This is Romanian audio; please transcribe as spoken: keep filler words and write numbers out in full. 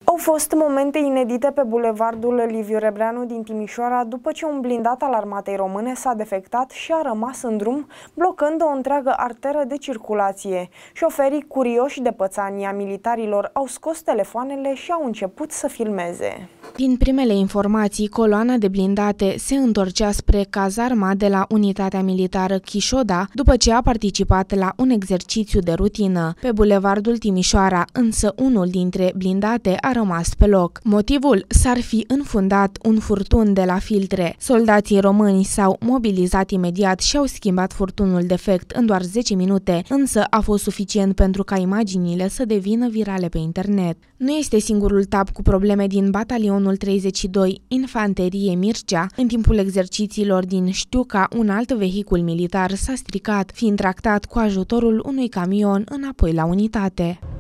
Au fost momente inedite pe bulevardul Liviu Rebreanu din Timișoara după ce un blindat al armatei române s-a defectat și a rămas în drum, blocând o întreagă arteră de circulație. Șoferii curioși de pățania militarilor au scos telefoanele și au început să filmeze. Din primele informații, coloana de blindate se întorcea spre cazarma de la unitatea militară Chișoda după ce a participat la un exercițiu de rutină. Pe bulevardul Timișoara, însă unul dintre blindate a rămas pe loc. Motivul s-ar fi înfundat un furtun de la filtre. Soldații români s-au mobilizat imediat și au schimbat furtunul defect în doar zece minute, însă a fost suficient pentru ca imaginile să devină virale pe internet. Nu este singurul tab cu probleme din batalionul treizeci și doi, Infanterie Mircea. În timpul exercițiilor din Știuca, un alt vehicul militar s-a stricat, fiind tractat cu ajutorul unui camion înapoi la unitate.